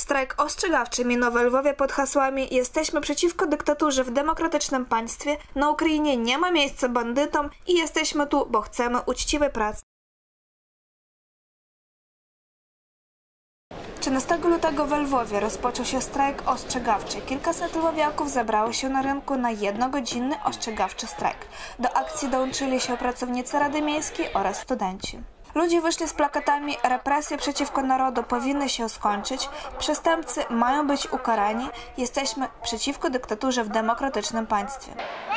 Strajk ostrzegawczy minął we Lwowie pod hasłami "Jesteśmy przeciwko dyktaturze w demokratycznym państwie, na Ukrainie nie ma miejsca bandytom i jesteśmy tu, bo chcemy uczciwej pracy". 13 lutego we Lwowie rozpoczął się strajk ostrzegawczy. Kilkaset lwowiaków zebrało się na rynku na jednogodzinny ostrzegawczy strajk. Do akcji dołączyli się pracownicy Rady Miejskiej oraz studenci. Ludzie wyszli z plakatami "Represje przeciwko narodu powinny się skończyć", "Przestępcy mają być ukarani", "Jesteśmy przeciwko dyktaturze w demokratycznym państwie".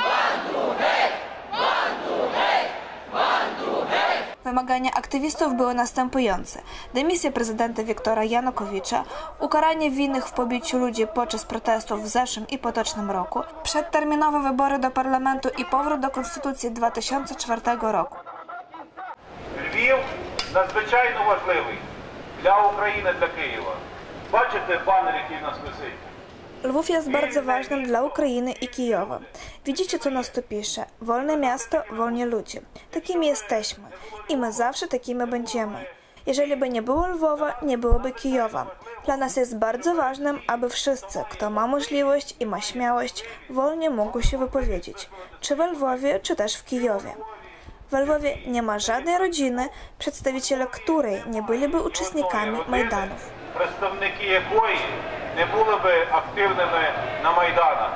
Wymagania aktywistów były następujące: dymisja prezydenta Wiktora Janukowicza, ukaranie winnych w pobiciu ludzi podczas protestów w zeszłym i potocznym roku, przedterminowe wybory do parlamentu i powrót do konstytucji 2004 roku. Львів надзвичайно важливий для України, для Києва. Бачите банер, який у нас висить? Lwów jest bardzo ważnym dla Ukrainy i Kijowa. Widzicie, co nas tu pisze? Wolne miasto, wolni ludzie. Takimi jesteśmy i my zawsze takimi będziemy. Jeżeli by nie było Lwowa, nie byłoby Kijowa. Dla nas jest bardzo ważnym, aby wszyscy, kto ma możliwość i ma śmiałość, wolnie mógł się wypowiedzieć. Czy we Lwowie, czy też w Kijowie. W Lwowie nie ma żadnej rodziny, przedstawiciele której nie byliby uczestnikami Majdanów. Представники якої не були би активними на Майданах.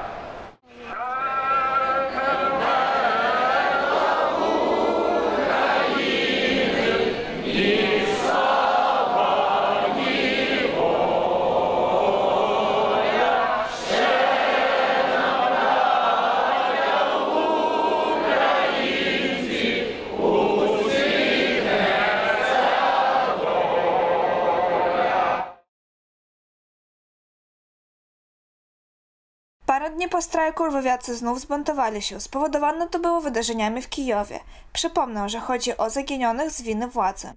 Parę dni po strajku lwowiacy znów zbuntowali się. Spowodowane to było wydarzeniami w Kijowie. Przypomnę, że chodzi o zaginionych z winy władzy.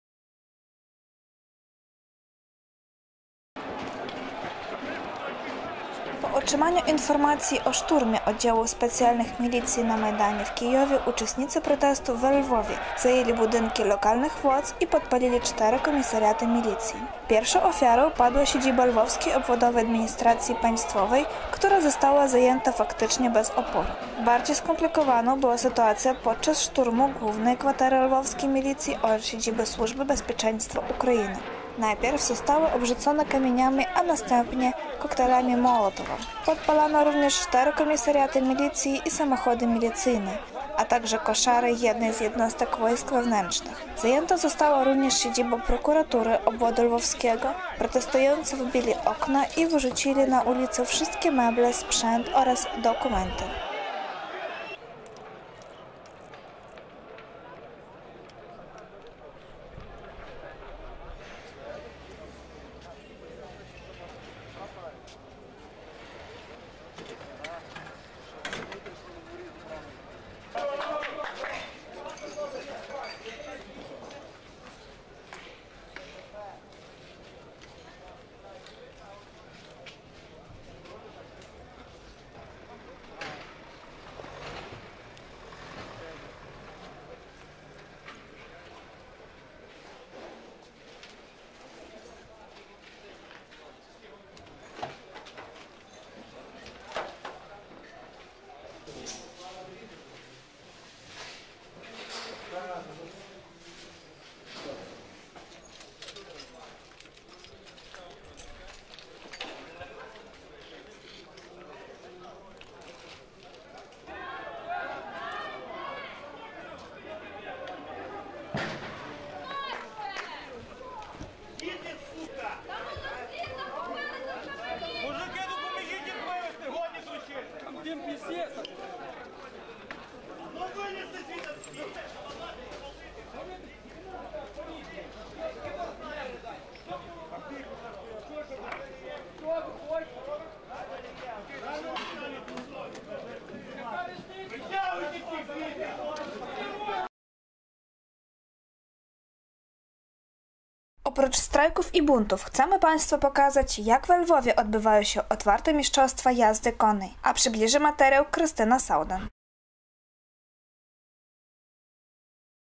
Po otrzymaniu informacji o szturmie oddziałów specjalnych milicji na Majdanie w Kijowie uczestnicy protestu we Lwowie zajęli budynki lokalnych władz i podpalili 4 komisariaty milicji. Pierwszą ofiarą padła siedziba Lwowskiej Obwodowej Administracji Państwowej, która została zajęta faktycznie bez oporu. Bardziej skomplikowaną była sytuacja podczas szturmu głównej kwatery lwowskiej milicji oraz siedziby Służby Bezpieczeństwa Ukrainy. Najpierw zostały obrzucone kamieniami, a następnie koktajlami Mołotowa. Podpalano również 4 komisariaty milicji i samochody milicyjne, a także koszary jednej z jednostek wojsk wewnętrznych. Zajęta została również siedziba prokuratury obwodu lwowskiego. Protestujący wybili okna i wyrzucili na ulicę wszystkie meble, sprzęt oraz dokumenty. Oprócz strajków i buntów chcemy Państwu pokazać, jak we Lwowie odbywają się otwarte mistrzostwa jazdy konnej, a przybliży materiał Krystyna Saudan.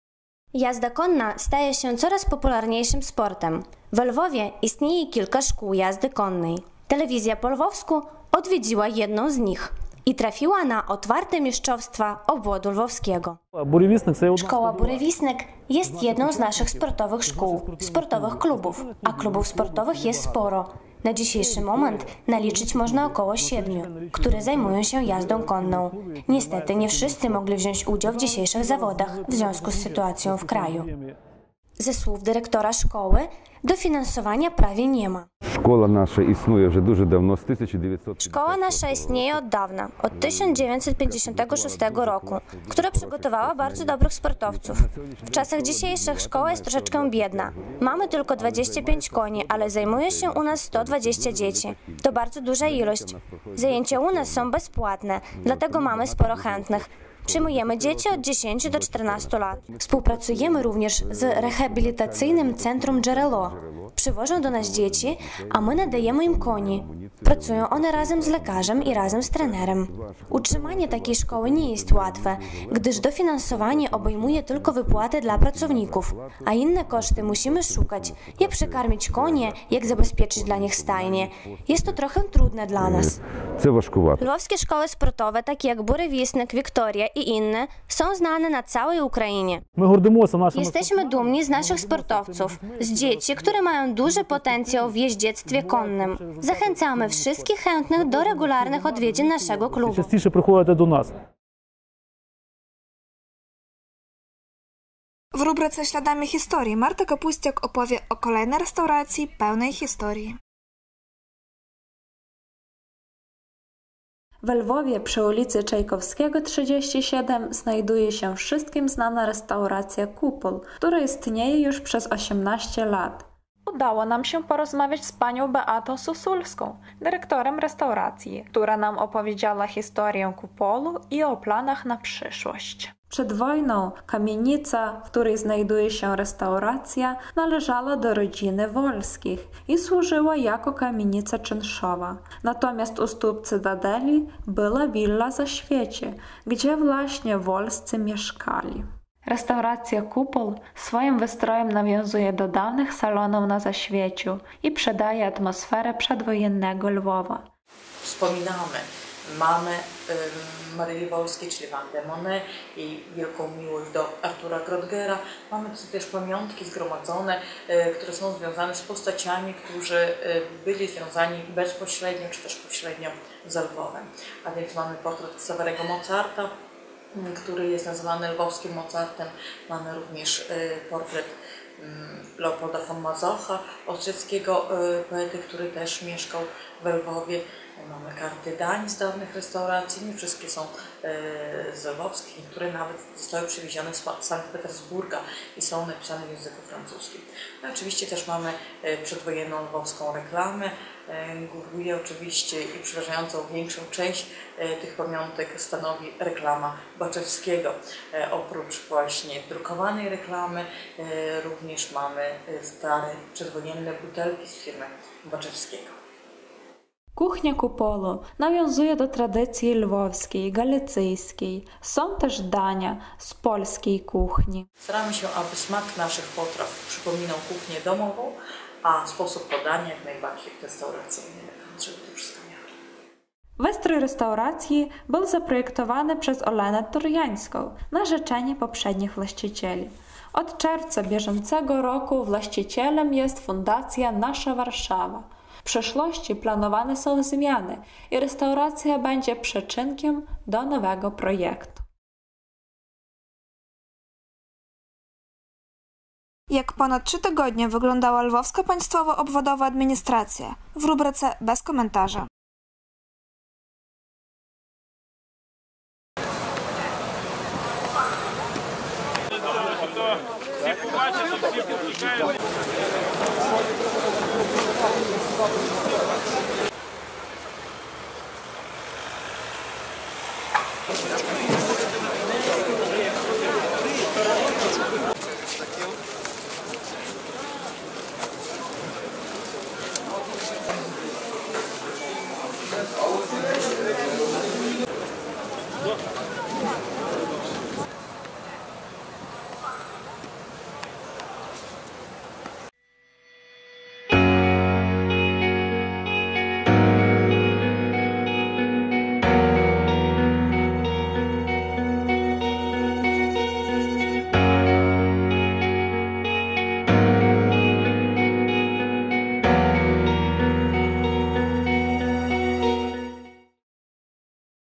Jazda konna staje się coraz popularniejszym sportem. W Lwowie istnieje kilka szkół jazdy konnej. Telewizja po lwowsku odwiedziła jedną z nich i trafiła na otwarte mistrzostwa obwodu lwowskiego. Szkoła Burewistnik jest jedną z naszych sportowych szkół, sportowych klubów, a klubów sportowych jest sporo. Na dzisiejszy moment naliczyć można około 7, które zajmują się jazdą konną. Niestety nie wszyscy mogli wziąć udział w dzisiejszych zawodach w związku z sytuacją w kraju. Ze słów dyrektora szkoły, dofinansowania prawie nie ma. Szkoła nasza istnieje już дуже dawno, z 1900. Szkoła nasza istnieje od dawna, od 1956 roku, która przygotowała bardzo dobrych sportowców. W czasach dzisiejszych szkoła jest troszeczkę biedna. Mamy tylko 25 koni, ale zajmuje się u nas 120 dzieci. To bardzo duża ilość. Zajęcia u nas są bezpłatne, dlatego mamy sporo chętnych. Przyjmujemy dzieci od 10 do 14 lat. Współpracujemy również z rehabilitacyjnym centrum Джерело. Przywożą do nas dzieci, a my nadajemy im koni. Pracują one razem z lekarzem i razem z trenerem. Utrzymanie takiej szkoły nie jest łatwe, gdyż dofinansowanie obejmuje tylko wypłaty dla pracowników, a inne koszty musimy szukać, jak przekarmić konie, jak zabezpieczyć dla nich stajnie. Jest to trochę trudne dla nas. Lwowskie szkoły sportowe, takie jak Burewistnik, Wiktoria i inne, są znane na całej Ukrainie. Jesteśmy dumni z naszych sportowców, z dzieci, które mają duży potencjał w jeździectwie konnym. Zachęcamy wszystkich chętnych do regularnych odwiedzin naszego klubu. W rubryce Śladami historii Marta Kapuściak opowie o kolejnej restauracji pełnej historii. W Lwowie przy ulicy Czajkowskiego 37 znajduje się wszystkim znana restauracja Kupol, która istnieje już przez 18 lat. Udało nam się porozmawiać z panią Beatą Susulską, dyrektorem restauracji, która nam opowiedziała historię Kupolu i o planach na przyszłość. Przed wojną kamienica, w której znajduje się restauracja, należała do rodziny Wolskich i służyła jako kamienica czynszowa. Natomiast u stóp Cytadeli była willa Zaświecie, gdzie właśnie Wolscy mieszkali. Restauracja Kupol swoim wystrojem nawiązuje do dawnych salonów na Zaświeciu i przedaje atmosferę przedwojennego Lwowa. Wspominamy mamy Maryi Wolskiej, czyli Wandę Monet i wielką miłość do Artura Grotgera. Mamy też pamiątki zgromadzone, które są związane z postaciami, którzy byli związani bezpośrednio czy też pośrednio z Lwowem. A więc mamy portret Ksawerego Mozarta, który jest nazywany lwowskim Mozartem. Mamy również portret Leopolda von Mazocha, austriackiego poety, który też mieszkał w Lwowie. Mamy karty dań z dawnych restauracji, nie wszystkie są z lwowskich, niektóre nawet zostały przywiezione z Sankt Petersburga i są napisane w języku francuskim. No, oczywiście też mamy przedwojenną lwowską reklamę. Głównie oczywiście i przeważającą większą część tych pamiątek stanowi reklama Baczewskiego. Oprócz właśnie drukowanej reklamy również mamy stare przedwojenne butelki z firmy Baczewskiego. Kuchnia Kupolu nawiązuje do tradycji lwowskiej, galicyjskiej. Są też dania z polskiej kuchni. Staramy się, aby smak naszych potraw przypominał kuchnię domową, a sposób podania jak najbardziej restauracyjny, żeby to wszystko miało. Wystrój restauracji był zaprojektowany przez Olenę Turjańską na życzenie poprzednich właścicieli. Od czerwca bieżącego roku właścicielem jest Fundacja Nasza Warszawa. W przyszłości planowane są zmiany i restauracja będzie przyczynkiem do nowego projektu. Jak ponad 3 tygodnie wyglądała Lwowska Państwowo-Obwodowa Administracja? W rubryce Bez komentarza.